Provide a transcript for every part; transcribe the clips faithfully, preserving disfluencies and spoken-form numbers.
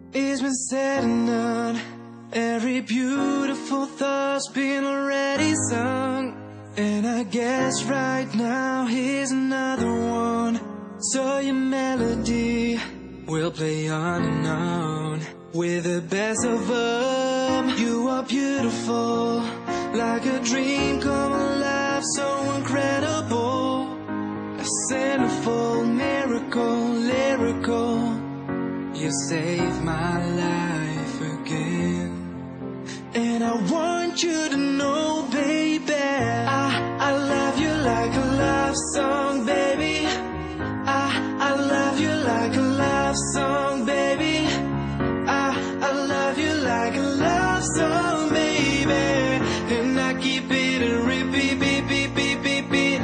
It's been said and done. Every beautiful thought's been already sung. And I guess right now here's another one. So your melody will play on and on. With the best of them, you are beautiful, like a dream come alive, so incredible. A centerfold miracle, lyrical. You saved my life again. And I want you to know, baby, I, I love you like a love song, baby. I, I love you like a love song, baby. I, I love you like a love song, baby. And I keep it a repeat, beat, beat, beat, beat, beat.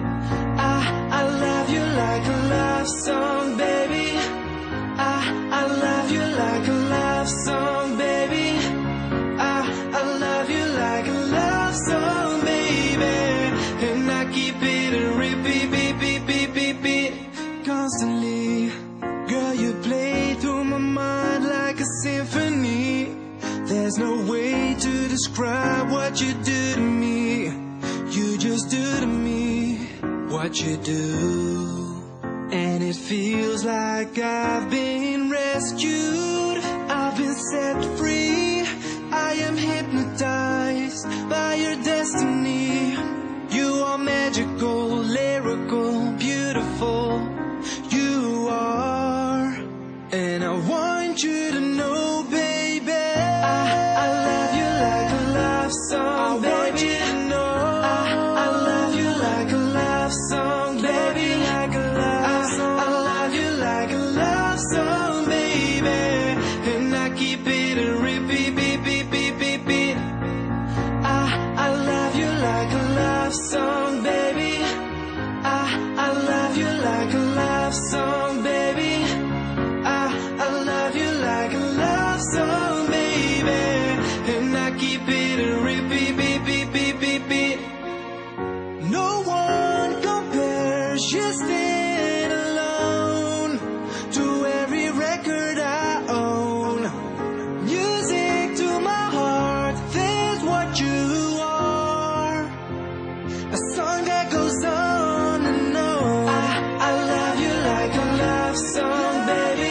I, I love you like a love song, baby. I, I love you like a love song, baby. I, I love you like a love song, baby. And I keep it a repeat, beat, beat, beat, beat, beat. Constantly, girl, you play through my mind like a symphony. There's no way to describe what you do to me. You just do to me what you do. And it feels like I've been rescued, I've been set free. I am hypnotized by your destiny. You are magical, lyrical, beautiful. You are. And I want you to know, baby, I, I love you like a love song, baby. I want you to know, I, I love you like a love song, baby. Like a love song. I, I love you like a love song, baby. And I keep it a repeat, beat, beat, beat, beat, beat. I, I love you like a love song, baby. I, I love you like a love song, baby. I, I love you like a love song, baby. And I keep it a repeat, beat, beat, beat, beat, beat. No one compares, you stand alone to every record I own. Music to my heart, that's what you are. A song that goes on and on. I, I love you like a love song, baby.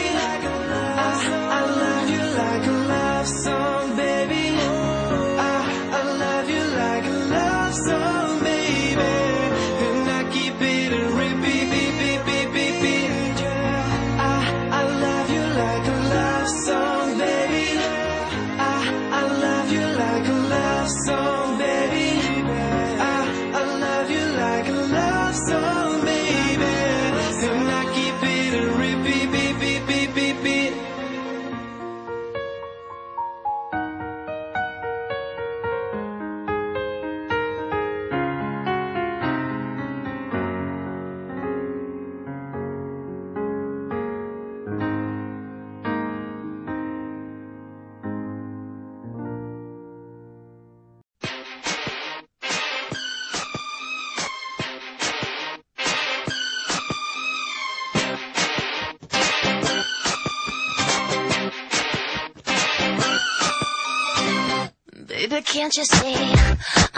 I, I love you like a love song, baby. I, I love you like a love song, baby. And I keep it a repeat, beat, beat, beat, beat, beat. I, I love you like a love song, baby. I, I love you like a love song, baby. I, I love you like a love song, baby. And I keep it a repeat, beat, beat, beat, beat, beat. Baby, can't you see